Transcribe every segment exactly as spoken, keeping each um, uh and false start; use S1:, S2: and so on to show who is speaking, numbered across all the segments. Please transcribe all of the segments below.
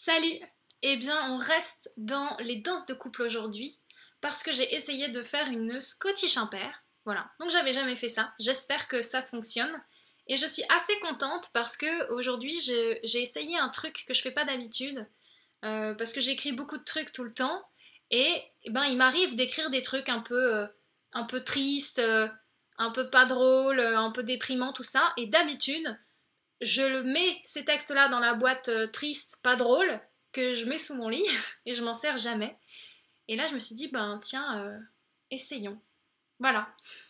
S1: Salut! Eh bien, on reste dans les danses de couple aujourd'hui parce que j'ai essayé de faire une Scottish impair. Voilà, donc j'avais jamais fait ça. J'espère que ça fonctionne. Et je suis assez contente parce que aujourd'hui je- j'ai essayé un truc que je fais pas d'habitude euh, parce que j'écris beaucoup de trucs tout le temps et, eh ben il m'arrive d'écrire des trucs un peu euh, un peu tristes, euh, un peu pas drôles, euh, un peu déprimants, tout ça. Et d'habitude je le mets ces textes-là dans la boîte euh, triste, pas drôle, que je mets sous mon lit et je m'en sers jamais. Et là, je me suis dit, ben tiens, euh, essayons. Voilà.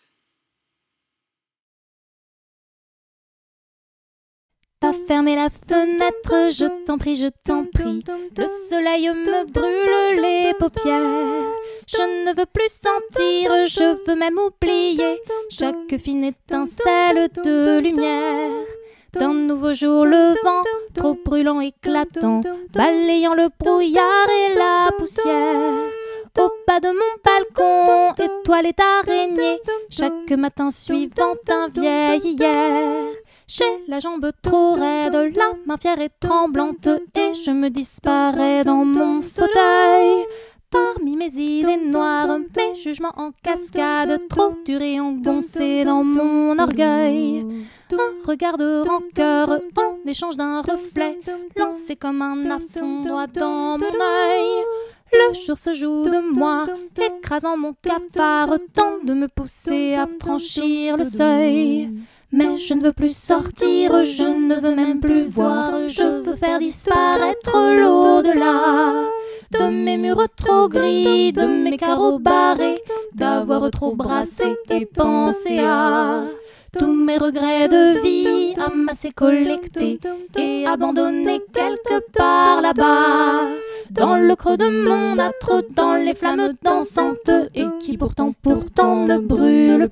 S2: Pas fermer la fenêtre, je t'en prie, je t'en prie. Le soleil me brûle les paupières. Je ne veux plus sentir, je veux même oublier chaque fine étincelle de lumière. D'un nouveau jour le vent, trop brûlant, éclatant, balayant le brouillard et la poussière. Au bas de mon balcon, étoilé d'araignées, chaque matin suivant un vieil hier. J'ai la jambe trop raide, la main fière et tremblante, et je me disparais dans mon fauteuil. Parmi mes idées noires, mes jugements en cascade, trop durs et engoncés dans mon orgueil. Un regard de rancœur en échange d'un reflet, lancé comme un affront droit dans mon œil. Le jour se joue de moi, écrasant mon cafard, tente de me pousser à franchir le seuil. Mais je ne veux plus sortir, je ne veux même plus voir, je veux faire disparaître l'au-delà. De mes murs trop gris, de mes carreaux barrés, d'avoir trop brassé et pensé à tous mes regrets de vie, amassés, collectés et abandonnés quelque part là-bas. Dans le creux de mon âtre, dans les flammes dansantes et qui pourtant, pourtant ne brûlent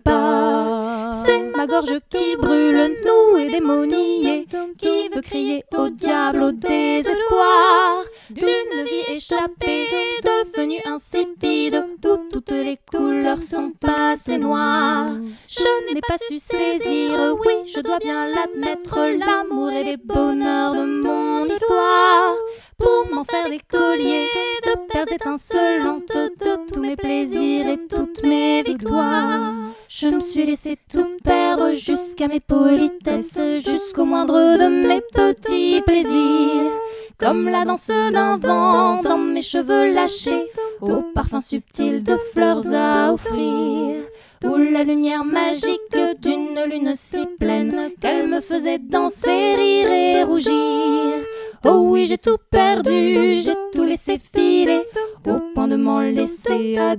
S2: pas. C'est ma gorge qui brûle, nouée, démoniée, qui veut crier au diable, au désespoir d'une vie échappée, devenue insipide, où toutes les couleurs sont passées noires. Je n'ai pas su saisir, oui, je dois bien l'admettre, l'amour et les bonheurs de mon histoire, pour m'en faire des colliers de perles étincelantes, de tous mes plaisirs et toutes mes victoires. Je me suis laissé tout perdre jusqu'à mes politesses, jusqu'au moindre de mes petits plaisirs. Comme la danse d'un vent dans mes cheveux lâchés, au parfum subtil de fleurs à offrir, ou la lumière magique d'une lune si pleine qu'elle me faisait danser, rire et rougir. Oh oui, j'ai tout perdu, j'ai tout laissé filer, au point de m'en laisser à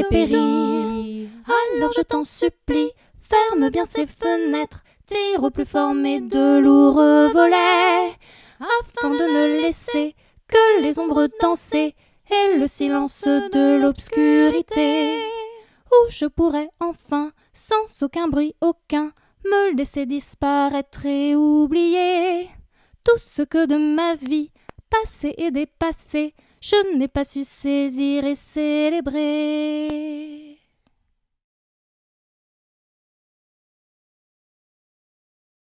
S2: dépérir. Alors je t'en supplie, ferme bien ces fenêtres, tire au plus fort mes deux lourds volets, afin de ne laisser que les ombres danser et le silence de l'obscurité, où je pourrais enfin, sans aucun bruit aucun, me laisser disparaître et oublier tout ce que de ma vie, passé et dépassé, je n'ai pas su saisir et célébrer.